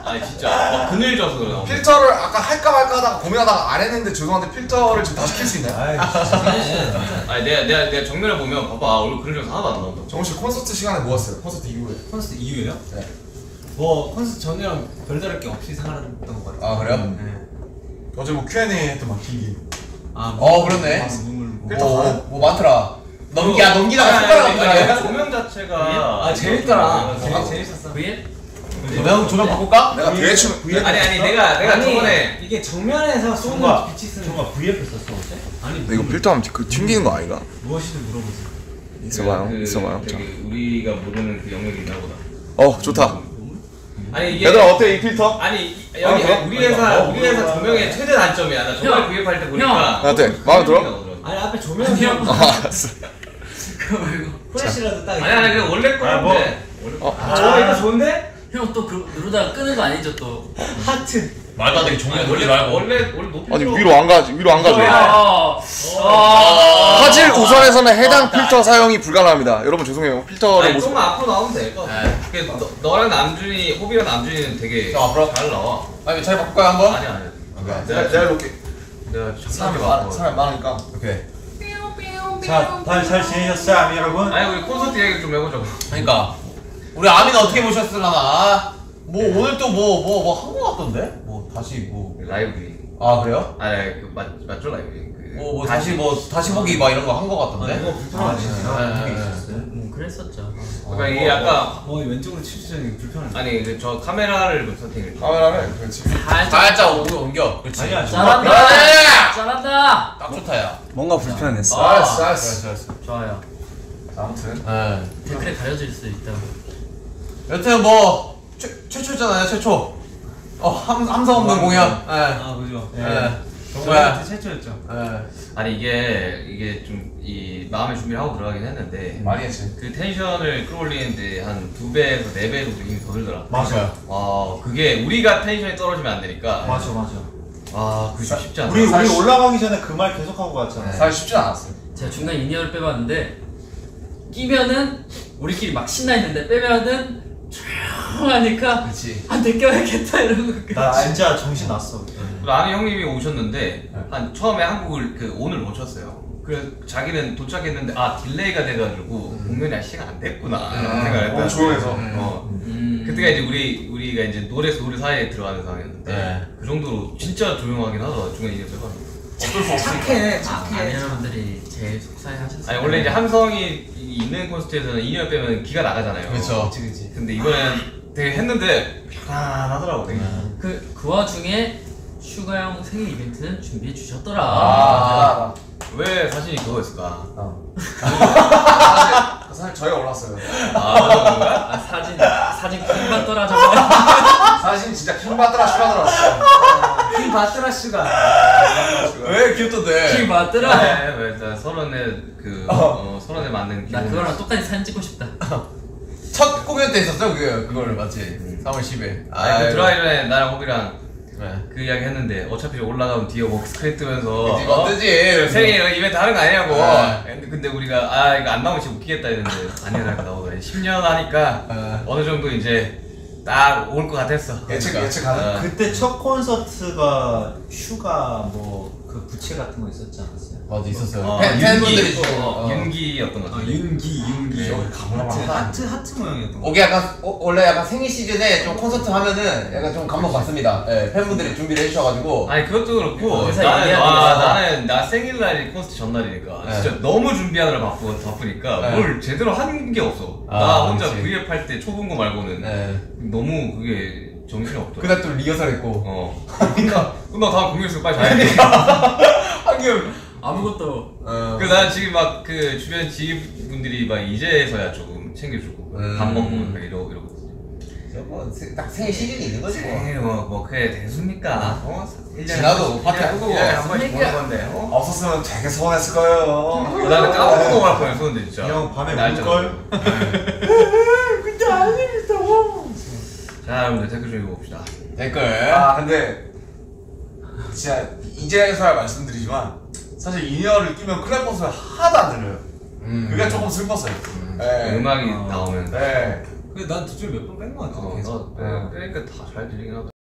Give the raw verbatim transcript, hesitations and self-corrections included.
아니 진짜 막 그늘져서 그래. 필터를 아까 할까 말까 하다가 고민하다가 안 했는데 죄송한데 필터를 지금 다시 킬 수 있나요? 아니 내가 내가 내가 정면을 보면 봐봐 얼굴 그늘져서 하나도 안 나온다. 정우 씨 콘서트 시간에 뭐 했어요? 콘서트 이후에. 콘서트 이후에요? 네. 뭐 콘서트 전이랑 별다를 게 없이 생활했던 것 같아요. 아 그래요? 네. 어제 뭐 큐 앤 에이 했던 막 길기. 아, 어 그렇네. 필터 뭐, 가네. 뭐 많더라. 넘기 야 넘기다가 손가락 넘기다가. 조명 자체가 아 재밌더라. 재밌, 어. 재밌었어. 브이앱? 조명 조명 바꿀까? 내가 뒤에 치면 아니 아니 내가 내가 아니, 저번에 이게 정면에서 쏘는 정말 빛이 쓰는. 정말 브이에프 썼어 어때? 아니 이거 필터하면 그 튕기는 거 아닌가? 무엇이든 물어보세요. 있어봐요. 그, 있어봐요. 자. 저기 우리가 모르는 그 영역이 있나 보다. 어 좋다. 아니 이게 얘들아 어때 이 필터? 아니 이- 여기 아, 그래? 우리 회사 우리 회사 조명의 최대 단점이야. 나 정말 구입 할때 보니까. 어때? 마음에 들어? 아니 앞에 조명이 형. 알았어. 그거 말고 프레시라도 딱. 아니 아니 그 원래 아, 뭐. 거였는데. 원래 거. 어? 아 이거 좋은데? 형 또 그 누르다가 끄는 거 아니죠 또? 하트. 말도 안 되게 종료 아니, 돌리지 원래 말고. 원래 원래 높이 아니 위로 안 가지 위로 안 가죠. 아, 화질 우선에서는 해당 필터 사용이 불가능합니다. 여러분 죄송해요. 필터를 아니 못. 조금만 앞으로 나오면 될 거. 네. 그 너, 너랑 남준이 호비랑 남준이는 되게 자, 앞으로. 잘 나와. 아니 잘 바꿀까요 한번? 아니 아니. 내가 내가 이렇게 내가 사람이 잠깐만 많 사람이 많으니까. 오케이. 자, 다들 잘 지내셨어요, 아미 여러분? 아니 우리 콘서트 얘기 좀 해보자고. 그러니까 우리 아미는 어떻게 보셨을라나? 뭐 오늘 또 뭐 뭐 뭐 한 거 같던데? 뭐 다시 뭐. 라이브. 아 그래요? 아니 그 맞 맞죠 라이브. 그 뭐, 뭐 다시 뭐 다시 보기 막 이런 거 한 거 같던데? 이거 불편하지. 네, 네, 네. 음 그랬었죠. 그러니까 이게 약간 뭐 왼쪽으로 치주자니 불편하지. 아니 그 저 카메라를 좀 선택을. 카메라를 그렇지. 살짝 살짝 옮겨 옮겨. 그렇지. 아니야, 잘한다. 그래! 잘한다. 딱 좋다 야. 뭔가 불편했어. 알았어 잘했어 알았어. 잘했어. 좋아요. 아무튼 네. 댓글에 가려질 수 있다. 여튼 뭐 최, 최초잖아요 최초. 어 함, 함성 없는 공연. 예. 아 그죠. 예. 정말 정말. 최초였죠. 예. 아니 이게 이게 좀 이 마음의 준비를 하고 들어가긴 했는데 많이 했지. 그 텐션을 끌어올리는데 한 두 배에서 네 배 정도 힘이 더 들더라. 맞아요. 와 그게 우리가 텐션이 떨어지면 안 되니까. 맞아, 맞아. 아 그게 좀 쉽지 않아. 우리 우리 사실- 올라가기 전에 그 말 계속 하고 갔잖아. 사실 쉽진 않았어요. 제가 중간 인이어를 빼봤는데 끼면은 우리끼리 막 신나 있는데 빼면은 조용하니까 그렇지. 아 내껴야겠다 이러고. 나 진짜 정신 났어. 그때. 아는 형님이 오셨는데 한 처음에 한국을 그 오늘 놓쳤어요. 그래서 자기는 도착했는데 아 딜레이가 돼가지고 공연이 아직 시간 안 됐구나 이런 생각을 너무 했다. 조용해서. 어. 음. 그때가 이제 우리 우리가 이제 노래에서 노래 사이에 들어가는 상황이었는데 네. 그 정도로 진짜 조용하긴 하다 중간 이제 빼가. 어쩔 수 없으니까. 착해, 아, 착해. 아미 여러분들이 제일 속상해하셨어요. 아니 원래 이제 함성이 있는 콘서트에서는 이 년 빼면 기가 나가잖아요. 그렇죠. 그치 그치. 근데 이번엔 되게 했는데 편안하더라고 되게. 그, 그 와중에 슈가 형 생일 이벤트는 준비해 주셨더라. 아. 왜 사진이 그거였을까? 사실, 사실 저희가 올랐어요. 아 그런 거야? 아, 사진 사진 큰 받더라 저거. 사실 진짜 킹 받더라 슈가 들어왔어. 힘 받더라 슈가. 왜 귀엽던데? 킹 받더라. 네, 왜 서른에 그 어, 서른에 맞는 나 기분. 그거랑 똑같이 사진 찍고 싶다. 첫 공연 때 있었죠 그 그걸 맞지? 삼월 십일. 아니 그 들어가기 전에 나랑 호비랑 네. 그 이야기 했는데 어차피 올라가면 뒤에 뭐 스크립 뜨면서 그치, 뭐 뜨지. 생일 이벤트 하는 거 아니냐고. 네. 근데, 근데 우리가 아 이거 안 나오면 진짜 웃기겠다 했는데 아니야 나오더래. 십 년 하니까 네. 어느 정도 이제 딱 올 것 같았어. 예측 그러니까. 예측 가능. 어. 그때 첫 콘서트가 슈가 뭐 그 부채 같은 거 있었지 않았어요? 맞아 있었어요. 어, 팬, 윤기, 팬분들이 주신 거. 어, 어. 윤기였던 것 아 같아. 윤기 윤기. 여기 가보나 하트 봐. 하트 하트 모양이었던 거. 오게 약간 어, 원래 약간 생일 시즌에 좀 콘서트 하면은 약간 좀 감동 받습니다. 예, 팬분들이 준비를 해주셔가지고. 아니 그것도 그렇고 회사 나는 얘기해야 와, 되겠어. 나는 나 생일날이 콘서트 전날이니까 네. 진짜 너무 준비하느라 바쁘, 바쁘니까 네. 뭘 제대로 한 게 없어. 아, 나 혼자 그치. 브이에프 할 때 초본 거 말고는 예. 너무 그게 정신이 없더라. 그날 또 리허설 했고. 어. 그러니까 끝나고 다음 공연 있으면 빨리 자야 돼. 하긴. 아무것도. 어. 그래서 난 지금 막 그 주변 지인분들이 막 이제서야 조금 챙겨주고 음. 밥 먹고 막 이러고 이러고. 뭐딱 생일 시즌이 있는 거지 뭐. 에이 뭐뭐 그래 대수입니까? 어? 일 년에 지나도 한 번씩, 파티 일 년에 하고. 일 년에 한 번씩 그러니까. 보는 건데. 어? 없었으면 되게 서운했을 거예요. 나는 까먹고 갈 뻔했었는데 진짜. 형 밤에 날짜 울걸? 근데 아닙니다. 자 여러분들 댓글 좀 읽어봅시다. 댓글. 아 근데 진짜 이제서야 말씀드리지만 사실 인이어를 끼면 클랩 버스가 하나도 안 들려요. 음. 그게 조금 슬펐어요. 네. 음악이 어. 나오면 네. 근데 난 뒷줄 몇 번 뺀 거 같은데 어, 계속. 나 빼, 빼니까 다 잘 들리긴 하더라.